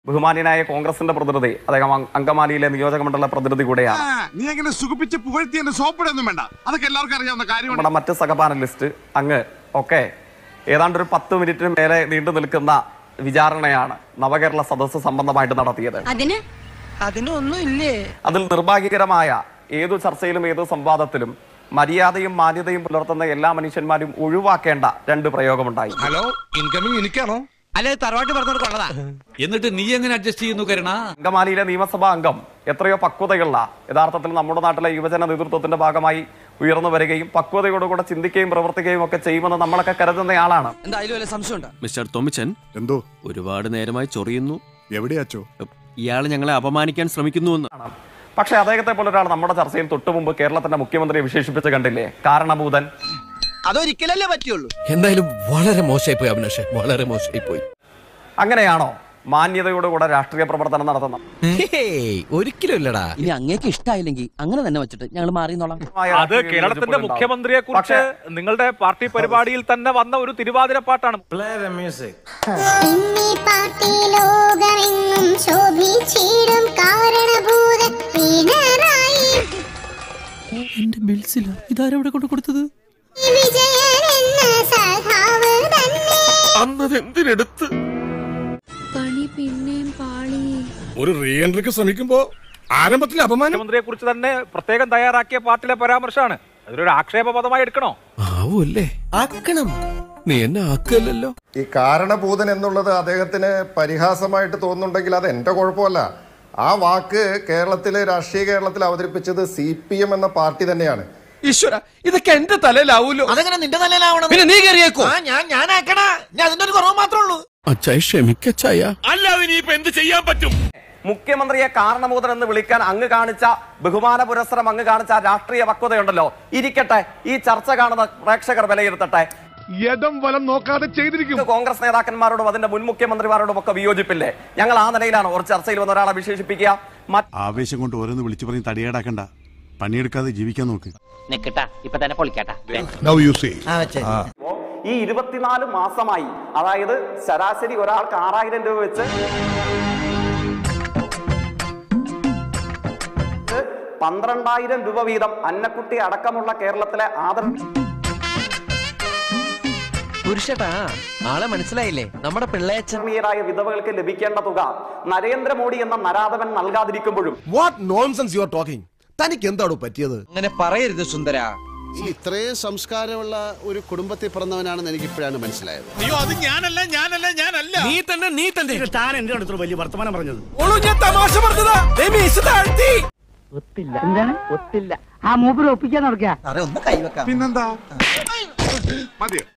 ബഹുമാന്യനായ കോൺഗ്രസിന്റെ പ്രതിനിധി, അദ്ദേഹം അങ്കമാലിയിലെ നിയോജക മണ്ഡല പ്രതിനിധി കൂടെയാണ്. നീ അങ്ങനെ സുഖിപ്പിച്ച് പുകഴ്ത്തി എന്നെ സോപ്പിടൊന്നും വേണ്ട, അതൊക്കെ എല്ലാവർക്കും അറിയാവുന്ന കാര്യമാണ്. നമ്മുടെ മറ്റ് സഹപാനലിസ്റ്റ് അങ്ങ് ഒക്കെ ഏതാണ്ട് ഒരു 10 മിനിറ്റിന് മേലെ നീണ്ടു നിൽക്കുന്ന വിചാരണയാണ് നവകേരള സദസ്സ് സംബന്ധമായിട്ട് നടത്തിയത്. അതിൽ നിർഭാഗ്യകരമായ ഏതു ചർച്ചയിലും ഏതു സംവാദത്തിലും മര്യാദയും മാന്യതയും പുലർത്തുന്ന എല്ലാ മനുഷ്യന്മാരും ഒഴിവാക്കേണ്ട 2 പ്രയോഗമുണ്ടായി. Hello, incoming എനിക്കാണോ? അല്ലെ തറവാട്ട് പറഞ്ഞോളാ. എന്നിട്ട് നീ എങ്ങനെ അഡ്ജസ്റ്റ് ചെയ്യുന്നു കരുണ? അങ്കമാലിയിലെ നിയമസഭാ അംഗം എത്രയോ പക്വതയുള്ള, യഥാർത്ഥത്തിൽ നമ്മുടെ നാട്ടിലെ യുവജന നേതൃത്വത്തിന്റെ ഭാഗമായി ഉയർന്നു വരികയും പക്വതയോടുകൂടെ ചിന്തിക്കുകയും പ്രവർത്തിക്കുകയും ഒക്കെ ചെയ്യുമെന്ന് നമ്മളൊക്കെ കരുതുന്നയാളാണ്. മിസ്റ്റർ തോമിച്ചൻ, എന്തോ ഒരുപാട് നേരമായി ചൊറിയുന്നു. എവിടെയാച്ചോ? ഇയാൾ ഞങ്ങളെ അപമാനിക്കാൻ ശ്രമിക്കുന്നുവെന്ന്. പക്ഷെ അദ്ദേഹത്തെ പോലെ ഒരാൾ നമ്മുടെ ചർച്ചയിൽ തൊട്ടു മുമ്പ് കേരളത്തിന്റെ മുഖ്യമന്ത്രിയെ വിശേഷിപ്പിച്ച് കണ്ടില്ലേ, കാരണഭൂതൻ. അതൊരിക്കലല്ലേ പറ്റുള്ളൂ. എന്തായാലും വളരെ മോശമായി പോയി അഭിലാഷേ, വളരെ മോശമായി പോയി. അങ്ങനെയാണോ മാന്യതയോടുകൂടെ രാഷ്ട്രീയ പ്രവർത്തനം നടത്തുന്നത്? ഒരിക്കലും ഇല്ലടാ. ഇനി അങ്ങേക്ക് ഇഷ്ടമായില്ലെങ്കിൽ അങ്ങനെ തന്നെ വെച്ചിട്ട് ഞങ്ങൾ മാറിന്നോളാം. അത് കേരളത്തിന്റെ മുഖ്യമന്ത്രിയെ കുറിച്ച് നിങ്ങളുടെ പാർട്ടി പരിപാടിയിൽ തന്നെ വന്ന ഒരു തിരുവാതിര പാട്ടാണ്. എന്റെ ബിൽസില ഇതാരവിടെ കൊണ്ട് കൊടുത്തത്? അന്നതെന്തിനെടുത്ത് പണി പിന്നെയും പാളി. ഒരു റീ എൻട്രിക്ക് ശ്രമിക്കുമ്പോ ആരംഭത്തിൽ അപമാനം. മുഖ്യമന്ത്രിയെ കുറിച്ച് തന്നെ പ്രത്യേകം തയ്യാറാക്കിയ പാർട്ടിയിലെ പരാമർശമാണ്. അതൊരു ആക്ഷേപ പദമായി എടുക്കണോ? ആവൂല്ലേ? ആക്കണം. നീ എന്നെ ആക്കല്ലോ. ഈ കാരണഭൂതൻ എന്നുള്ളത് അദ്ദേഹത്തിന് പരിഹാസമായിട്ട് തോന്നുന്നുണ്ടെങ്കിൽ അത് എന്റെ കുഴപ്പമല്ല. ആ വാക്ക് കേരളത്തിലെ രാഷ്ട്രീയ കേരളത്തിൽ അവതരിപ്പിച്ചത് CPM എന്ന പാർട്ടി തന്നെയാണ്. ഈശ്വര, ഇതൊക്കെ എന്റെ തലയിലാവൂലോ? അതങ്ങനെ നിന്റെ തലയിലാവണം. പിന്നെ നീ കയറിയേക്കോ? ഞാനാക്കണ, ഞാൻ അതിന്റെ ഒരു കുറവ് മാത്രമേ ഉള്ളൂ. അച്ചായ ക്ഷമിക്കച്ചായ. അല്ലാതെ ഇനിയിപ്പോ എന്ത് ചെയ്യാൻ പറ്റും? മുഖ്യമന്ത്രിയെ കാരണഭൂതൻ എന്ന് വിളിക്കാൻ അങ്ങ് കാണിച്ച ബഹുമാന പുരസ്സരം, അങ്ങ് കാണിച്ച രാഷ്ട്രീയ പക്വതയുണ്ടല്ലോ, ഇരിക്കട്ടെ. ഈ ചർച്ച കാണുന്ന പ്രേക്ഷകർ വിലയിരുത്തട്ടെ. യദം വലം നോക്കാതെ ചെയ്തിരിക്കും. കോൺഗ്രസ് നേതാക്കന്മാരോടും അതിന്റെ മുൻ മുഖ്യമന്ത്രിമാരോടും ഒക്കെ വിയോജിപ്പില്ലേ? ഞങ്ങൾ ആ നിലയിലാണ് ഒരു ചർച്ചയിൽ വന്ന ഒരാളെ വിശേഷിപ്പിക്കുക. ആവേശം കൊണ്ട് ഓരോന്ന് വിളിച്ചു പറഞ്ഞ് തടിയേടാക്കണ്ട, പണിയെടുക്കാതെ ജീവിക്കാൻ നോക്ക്. ഇപ്പൊ തന്നെ പൊളിക്കട്ടെ. ഈ 24 മാസമായി, അതായത് ശരാശരി ഒരാൾക്ക് 6000 രൂപ വെച്ച് 12,000 രൂപ വീതം അന്നക്കുട്ടി അടക്കമുള്ള കേരളത്തിലെ പുരുഷട്ടാ, ആളെ മനസ്സിലായില്ലേ? നമ്മുടെ പിള്ളേച്ചമീരായ വിധവകൾക്ക് ലഭിക്കേണ്ട തുക നരേന്ദ്രമോദി എന്ന നരാധവൻ നൽകാതിരിക്കുമ്പോഴും what nonsense you are talking? തനിക്ക് എന്താണോ പറ്റിയത്? അങ്ങനെ പറയരുത് സുന്ദര. ഇത്രയും സംസ്കാരമുള്ള ഒരു കുടുംബത്തിൽ പിറന്നവനാണെന്ന് എനിക്ക് ഇപ്പോഴാണ് മനസ്സിലായത്. അയ്യോ, അത് ഞാനല്ല. നീ തന്നെ താൻ എന്റെ അടുത്ത് വലിയ വർത്തമാനം പറഞ്ഞത്. തമാശ പറഞ്ഞതാ. ഒത്തില്ല. എന്താണ് ഒത്തില്ല? ആ മൂപ്പര് ഒപ്പിക്കാൻ നടക്കുക. പിന്നെന്താ മതിയോ?